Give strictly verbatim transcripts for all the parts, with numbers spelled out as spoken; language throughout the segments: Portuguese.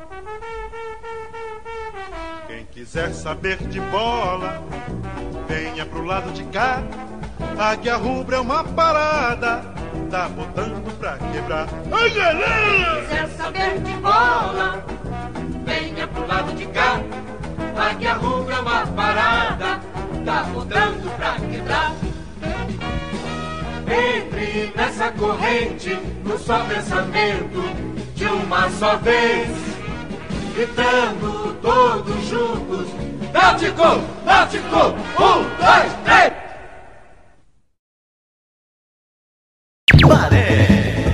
Quem quiser saber de bola, venha pro lado de cá. Águia Rubra é uma parada, tá botando pra quebrar. Ai, galera! Quem quiser saber de bola, venha pro lado de cá. Águia Rubra é uma parada, tá botando pra quebrar. Entre nessa corrente, no só pensamento, de uma só vez, gritando todos juntos: Náutico, Náutico, um, dois, três! Maré!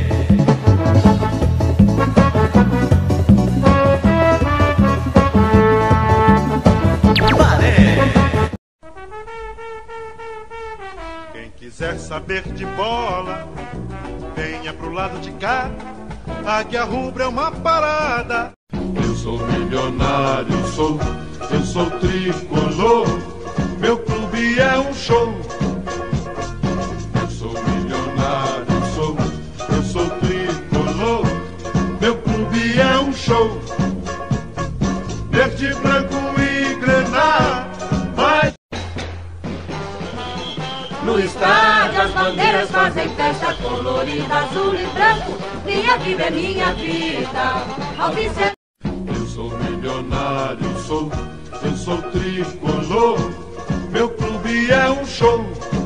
Quem quiser saber de bola, venha pro lado de cá. Águia Rubra é uma parada. Eu sou milionário, sou, eu sou tricolor. Meu clube é um show. Eu sou milionário, sou, eu sou tricolor. Meu clube é um show. Verde, branco e grená. Mas No estádio as bandeiras fazem festa colorida, azul e branco. Minha vida é minha vida. Alvice... eu sou milionário, sou, eu sou tricolor. Meu clube é um show.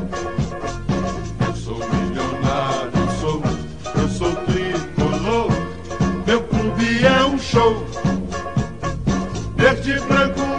Eu sou milionário, sou, eu sou tricolor. Meu clube é um show. Verde, branco